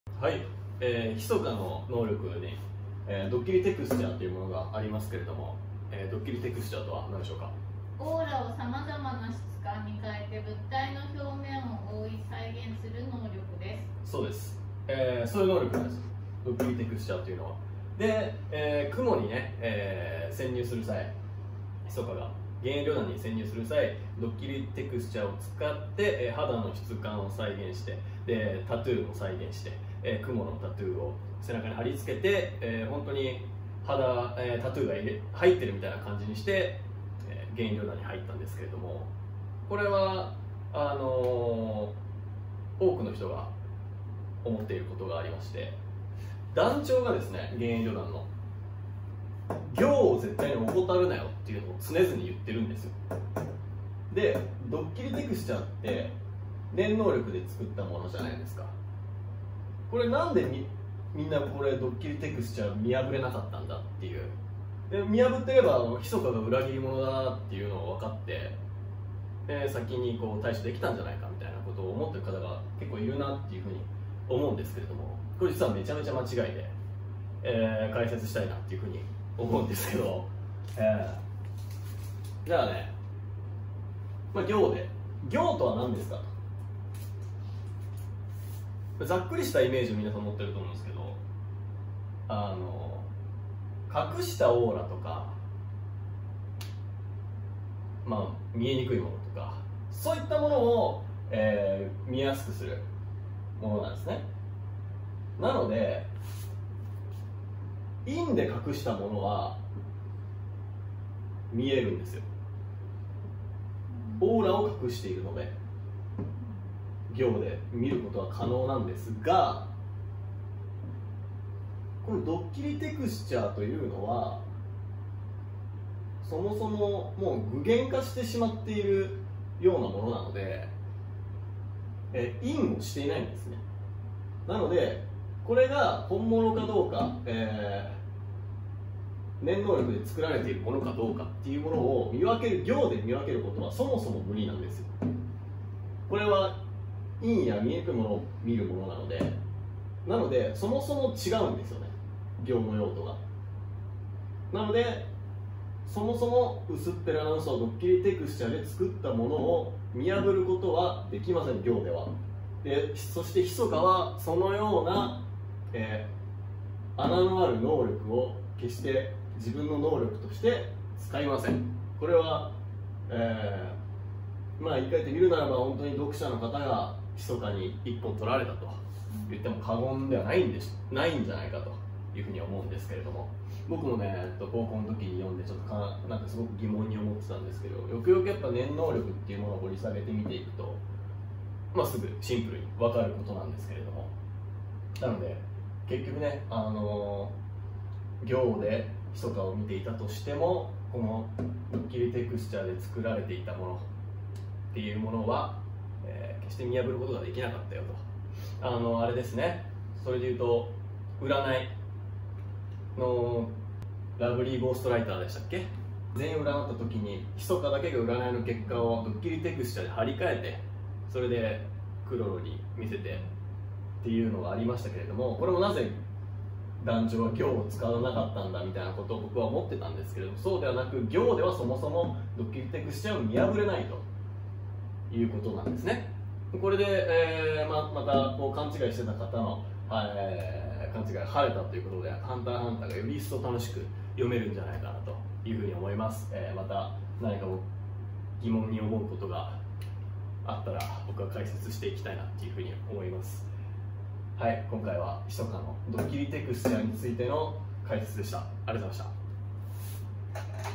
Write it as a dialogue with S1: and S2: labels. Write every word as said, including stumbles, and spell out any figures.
S1: はい、えー、密かの能力に、えー、ドッキリテクスチャーというものがありますけれども、えー、ドッキリテクスチャーとは何でしょうか。
S2: オーラをさまざまな質感に変えて物体の表面を覆い再現する能力です。
S1: そうです、えー、そういう能力なんです、ドッキリテクスチャーというのは。で、えー、雲にね、えー、潜入する際、密かが幻影旅団に潜入する際、ドッキリテクスチャーを使って、えー、肌の質感を再現して、でタトゥーも再現して、えー、雲のタトゥーを背中に貼り付けて、えー、本当に肌、えー、タトゥーが入れ入ってるみたいな感じにして、えー、幻影旅団に入ったんですけれども、これはあのー、多くの人が思っていることがありまして、団長がですね、幻影旅団の行を絶対に怠るなよっていうのを常々言ってるんですよ。で、ドッキリテクスチャーって念能力で作ったものじゃないですか。これなんで み, みんなこれドッキリテクスチャー見破れなかったんだっていう。で見破ってれば密かが裏切り者だなっていうのを分かって、で先にこう対処できたんじゃないかみたいなことを思ってる方が結構いるなっていうふうに思うんですけれども、これ実はめちゃめちゃ間違いで、えー、解説したいなっていうふうに思うんですけど、えー、じゃあね、まあ、行で行とは何ですかと、ざっくりしたイメージを皆さん持ってると思うんですけど、あの隠したオーラとか、まあ、見えにくいものとか、そういったものを、えー、見やすくするものなんですね。なので陰で隠したものは見えるんですよ。オーラを隠しているので行で見ることは可能なんですが、このドッキリテクスチャーというのはそもそももう具現化してしまっているようなものなので、えインをしていないんですね。なのでこれが本物かどうか、えー、念能力で作られているものかどうかっていうものを見分ける、行で見分けることはそもそも無理なんですよ。これは陰や見えにくいものを見るものなので、なのでそもそも違うんですよね、行の用途が。なのでそもそも薄っぺらな嘘をドッキリテクスチャーで作ったものを見破ることはできません、行では。でそして密かはそのような、えー、穴のある能力を決して自分の能力として使いません。これは、えー、まあ言い換えてみるならば、本当に読者の方が密かに一本取られたと言っても過言ではないんですないんじゃないかというふうに思うんですけれども、僕もね、高校の時に読んでちょっとかなんかすごく疑問に思ってたんですけど、よくよくやっぱ念能力っていうものを掘り下げてみていくと、まあ、すぐシンプルに分かることなんですけれども、なので結局ね、あのー、行で密かを見ていたとしても、このドッキリテクスチャーで作られていたものっていうものは、えー、決して見破ることができなかったよと。あのー、あれですね、それでいうと占いのラブリーゴーストライターでしたっけ、全員占った時に密かだけが占いの結果をドッキリテクスチャーで貼り替えて、それでクロロに見せてっていうのがありましたけれども、これもなぜ団長は行を使わなかったんだみたいなことを僕は思ってたんですけれども、そうではなく、行ではそもそもドッキリテクスチャーを見破れないということなんですね。これで、えー、ま, またこう勘違いしてた方の、えー、勘違いが晴れたということで、ハンターハンターがより一層楽しく読めるんじゃないかなというふうに思います。えー、また何か疑問に思うことがあったら僕は解説していきたいなっていうふうに思います。はい、今回は密かのドッキリテクスチャーについての解説でした。ありがとうございました。